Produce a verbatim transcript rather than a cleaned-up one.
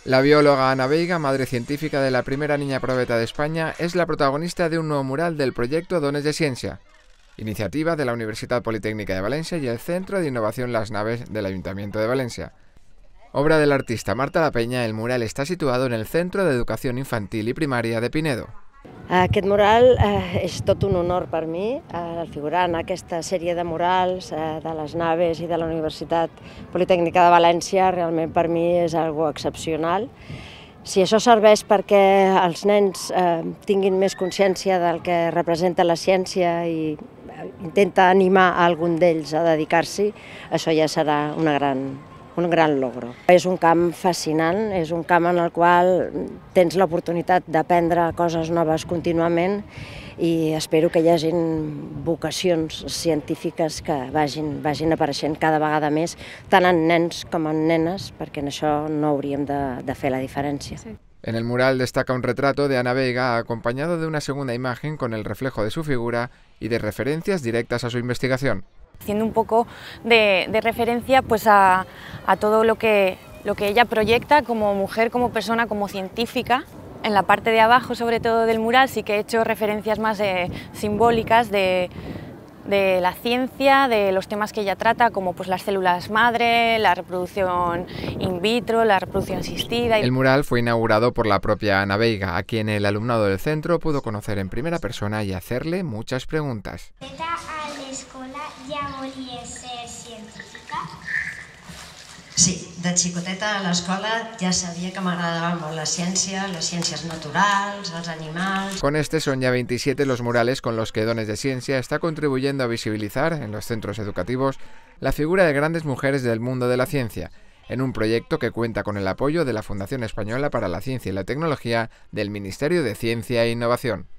La bióloga Ana Veiga, madre científica de la primera niña probeta de España, es la protagonista de un nuevo mural del proyecto Dones de Ciencia, iniciativa de la Universitat Politécnica de Valencia y el Centro de Innovación Las Naves del Ayuntamiento de Valencia. Obra del artista Marta La Peña, el mural está situado en el Centro de Educación Infantil y Primaria de Pinedo. Aquest mural eh, és tot un honor per mi, eh, figurar en aquesta sèrie de murals eh, de les Naves i de la Universitat Politécnica de València. Realment per mi és algo excepcional. Si això serveix perquè els nens eh, tinguin més consciència del que representa la ciència i intenta animar a algun d'ells a dedicar-s'hi, això ja serà una gran un gran logro. És un camp fascinant, és un camp en el qual tens l'oportunitat d'aprendre coses noves contínuament i espero que hi hagi vocacions científiques que vagin, vagin apareixent cada vegada més, tant en nens com en nenes, perquè en això no hauríem de, de fer la diferència. Sí. En el mural destaca un retrato de Ana Veiga acompañado de una segunda imagen con el reflejo de su figura y de referencias directas a su investigación. Haciendo un poco de, de referencia pues a, a todo lo que, lo que ella proyecta como mujer, como persona, como científica. En la parte de abajo, sobre todo del mural, sí que he hecho referencias más eh, simbólicas de, de la ciencia, de los temas que ella trata, como pues, las células madre, la reproducción in vitro, la reproducción asistida. El mural fue inaugurado por la propia Ana Veiga, a quien el alumnado del centro pudo conocer en primera persona y hacerle muchas preguntas. Ja volia ser científica? Sí, de xicoteta a l'escola ja sabia que m'agradava molt la ciència, les ciències naturals, els animals... Con este son ya veintisiete los murales con los que Dones de Ciencia está contribuyendo a visibilizar en los centros educativos la figura de grandes mujeres del mundo de la ciencia, en un proyecto que cuenta con el apoyo de la Fundación Española para la Ciencia y la Tecnología del Ministerio de Ciencia e Innovación.